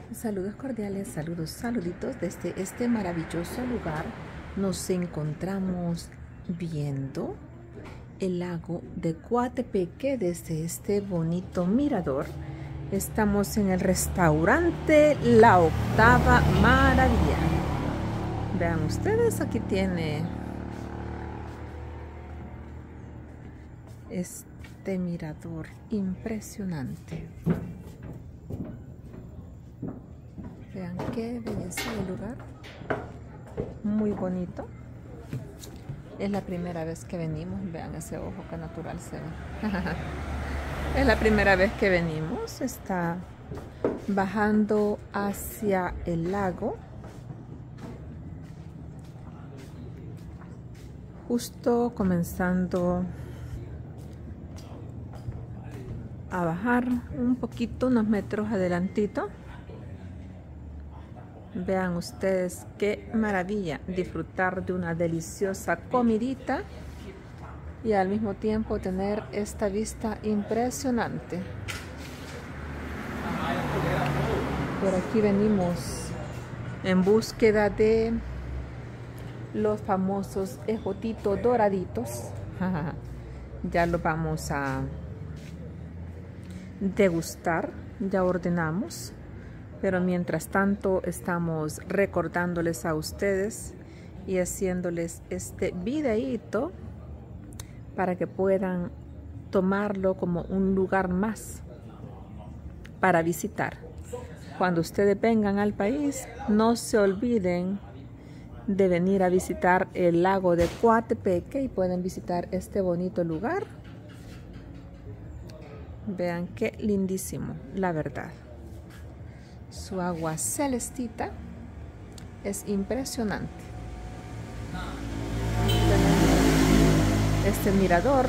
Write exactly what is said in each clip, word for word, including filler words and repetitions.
Saludos cordiales, saludos, saluditos desde este maravilloso lugar. Nos encontramos viendo el lago de Coatepeque desde este bonito mirador. Estamos en el restaurante La Octava Maravilla. Vean ustedes, aquí tiene este mirador impresionante. Vean qué belleza de lugar, muy bonito. Es la primera vez que venimos. Vean ese ojo, que natural se ve. Es la primera vez que venimos. Está bajando hacia el lago, justo comenzando a bajar un poquito, unos metros adelantito. Vean ustedes qué maravilla disfrutar de una deliciosa comidita y al mismo tiempo tener esta vista impresionante. Por aquí venimos en búsqueda de los famosos ejotitos doraditos. Ya los vamos a degustar, ya ordenamos. Pero mientras tanto estamos recordándoles a ustedes y haciéndoles este videíto para que puedan tomarlo como un lugar más para visitar. Cuando ustedes vengan al país, no se olviden de venir a visitar el lago de Coatepeque y pueden visitar este bonito lugar. Vean qué lindísimo, la verdad. Su agua celestita es impresionante. Tenemos este mirador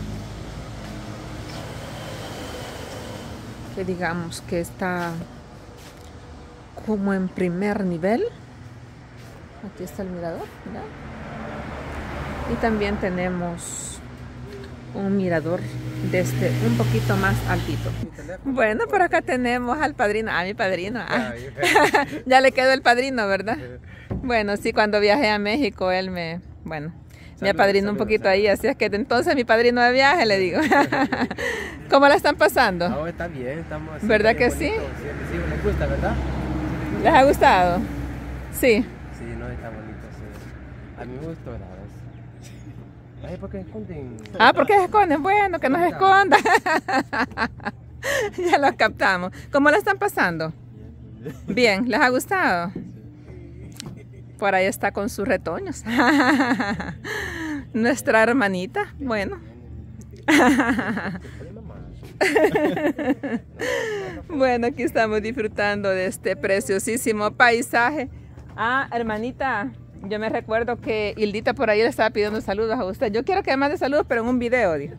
que digamos que está como en primer nivel. Aquí está el mirador, ¿verdad? Y también tenemos un mirador desde un poquito más altito. Bueno, por acá tenemos al padrino, a mi padrino. Ah, ya le quedó el padrino, ¿verdad? Bueno, sí, cuando viajé a México, él me, bueno, me apadrinó un poquito ahí, así es que entonces mi padrino de viaje, le digo. ¿Cómo la están pasando? No, está bien, estamos así. ¿Verdad que bonito. sí? Sí, sí, les gusta, ¿verdad? ¿Les ha gustado? Sí. Sí, no, está bonito, sí. A mí me gustó, la verdad. Ay, ¿por qué esconden? Ah, ¿por qué se esconden? Bueno, que nos escondan. Ya los captamos. ¿Cómo la están pasando? Bien, ¿les ha gustado? Por ahí está con sus retoños. Nuestra hermanita, bueno. Bueno, aquí estamos disfrutando de este preciosísimo paisaje. Ah, hermanita, yo me recuerdo que Hildita por ahí le estaba pidiendo saludos a usted. Yo quiero que me mande saludos, pero en un video, dijo.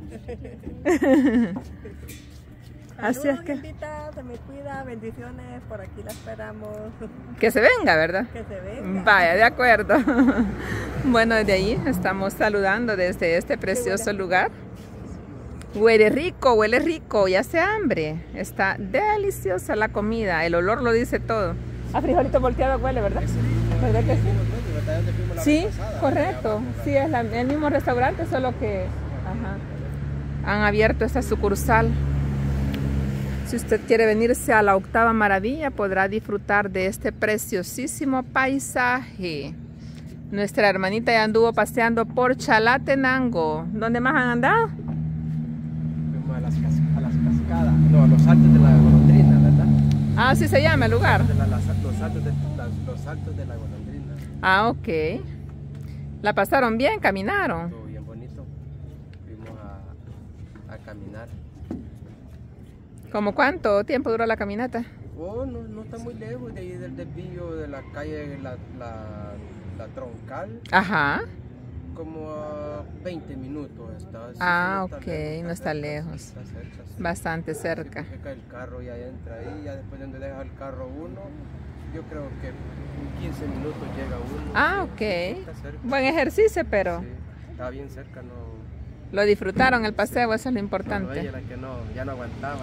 Así es que... Hildita, se me cuida, bendiciones, por aquí la esperamos. Que se venga, ¿verdad? Que se venga. Vaya, de acuerdo. Bueno, desde ahí estamos saludando desde este precioso lugar. Huele rico, huele rico, ya hace hambre. Está deliciosa la comida, el olor lo dice todo. A frijolito volteado huele, ¿verdad? ¿Verdad que sí? Sí, correcto. Sí, es la, el mismo restaurante, solo que ajá, han abierto esta sucursal. Si usted quiere venirse a la Octava Maravilla, podrá disfrutar de este preciosísimo paisaje. Nuestra hermanita ya anduvo paseando por Chalatenango. ¿Dónde más han andado? Fuimos a las, cas a las cascadas, no, a los saltos de la golondrina, ¿verdad? Ah, así se llama el lugar. De la, las, los, saltos de, las, los saltos de la golondrina. Ah, ok. ¿La pasaron bien? ¿Caminaron? Todo bien bonito. Fuimos a, a caminar. ¿Cómo cuánto tiempo duró la caminata? Oh, no, no está muy lejos de ahí del desvío de la calle La, la, la Troncal. Ajá. Como a veinte minutos está. Sí, Ah, sí, no ok, lejos, no está cerca, lejos. Está cerca, sí. Bastante cerca. Sí, porque el carro ya entra ahí, ya después de donde deja el carro uno, yo creo que en quince minutos llega uno. Ah, sí, ok. está cerca. Buen ejercicio, pero... Sí, está bien cerca, no, Lo disfrutaron el paseo, eso es lo Cuando importante. ella era que no, ya no aguantaba.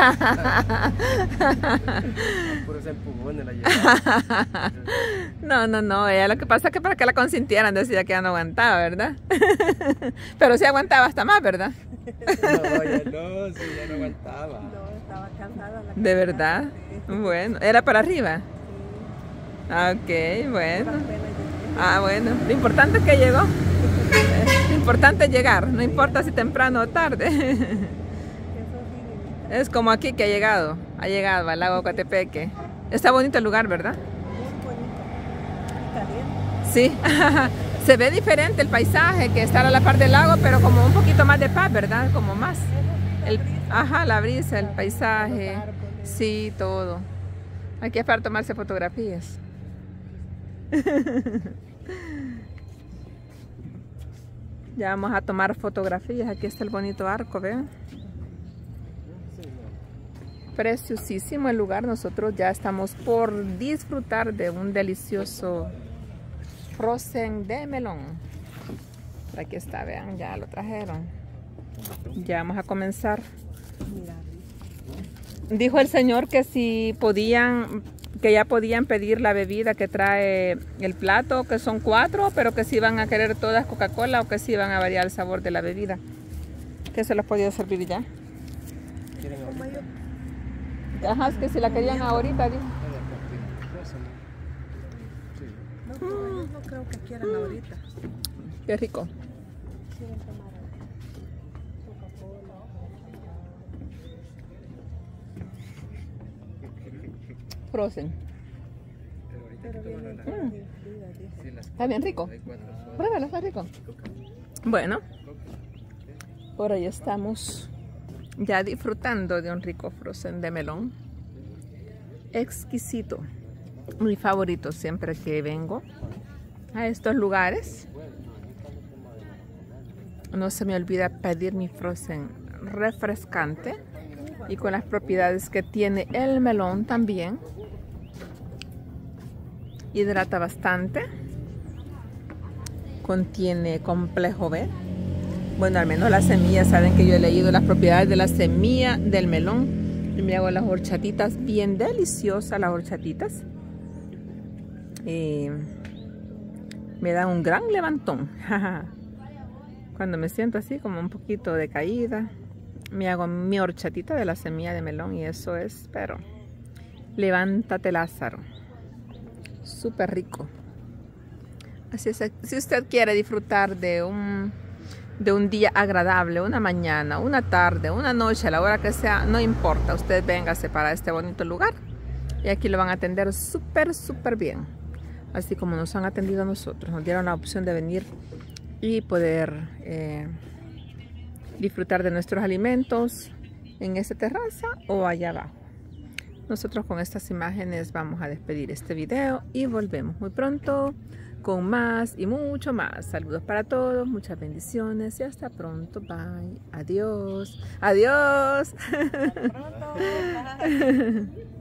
Puros empujones la llevaba. No, no, no, ella lo que pasa es que para que la consintieran decía que ya no aguantaba, ¿verdad? Pero sí aguantaba hasta más, ¿verdad? No, ya no, sí, ya no aguantaba. No, estaba cansada. La ¿De verdad? Sí. Bueno, ¿era para arriba? Sí. Ah, ok, bueno. Apenas llegué. Ah, bueno, lo importante es que llegó. Lo importante es llegar, no importa si temprano o tarde. Eso sí, limita. Es como aquí que ha llegado, ha llegado al lago Coatepeque. Está bonito el lugar, ¿verdad? Muy bonito. Y caliente. Sí, se ve diferente el paisaje que estar a la par del lago, pero como un poquito más de paz, ¿verdad? Como más. El, ajá, la brisa, el paisaje, sí, todo. Aquí es para tomarse fotografías. Ya vamos a tomar fotografías. Aquí está el bonito arco, ¿ven? Preciosísimo el lugar. Nosotros ya estamos por disfrutar de un delicioso frozen de melón. Por aquí está, vean, ya lo trajeron. Ya vamos a comenzar. Mira, Dijo el señor que si podían, que ya podían pedir la bebida que trae el plato, que son cuatro, pero que si van a querer todas Coca-Cola o que si van a variar el sabor de la bebida. Que se los podía servir ya. como yo. Ajá, es que si la querían ahorita, dijo. No, pero ellos no creo que quieran ahorita. Qué rico. Quieren tomar Coca-Cola. Frozen. Pero viene Mm. con fría, dice. Está bien rico. Pruébalo, está rico. Bueno, por ahí estamos ya disfrutando de un rico frozen de melón. Exquisito. Mi favorito siempre que vengo a estos lugares. No se me olvida pedir mi frozen refrescante y con las propiedades que tiene el melón también. Hidrata bastante. Contiene complejo B. Bueno, al menos las semillas, saben que yo he leído las propiedades de la semilla del melón. Y me hago las horchatitas bien deliciosas, las horchatitas. Y me da un gran levantón. Cuando me siento así como un poquito decaída, me hago mi horchatita de la semilla de melón y eso es, pero levántate Lázaro. Súper rico. Así es, si usted quiere disfrutar de un, de un día agradable, una mañana, una tarde, una noche, a la hora que sea, no importa, usted véngase para este bonito lugar y aquí lo van a atender súper, súper bien. Así como nos han atendido a nosotros, nos dieron la opción de venir y poder eh, disfrutar de nuestros alimentos en esta terraza o allá abajo. Nosotros con estas imágenes vamos a despedir este video y volvemos muy pronto con más y mucho más. Saludos para todos, muchas bendiciones y hasta pronto. Bye. Adiós. Adiós. Hasta pronto. Bye.